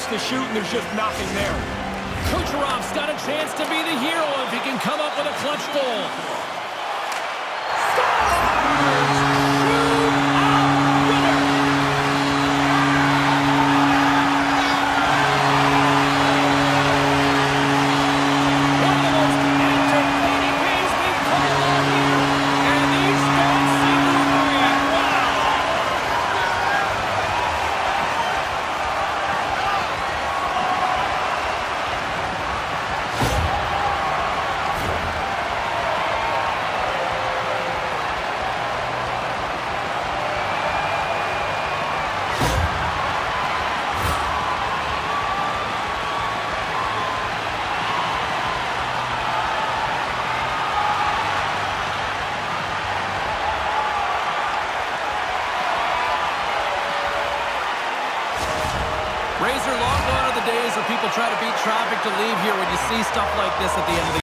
wants to shoot, and there's just nothing there. Kucherov's got a chance to be the hero if he can come up with a clutch goal. Razor, long gone are the days where people try to beat traffic to leave here when you see stuff like this at the end of the